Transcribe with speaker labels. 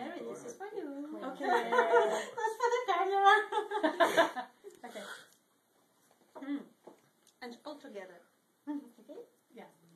Speaker 1: Mary, this is for you.
Speaker 2: Okay.
Speaker 1: That's for the camera. Okay. And all together. Okay?
Speaker 2: Yeah.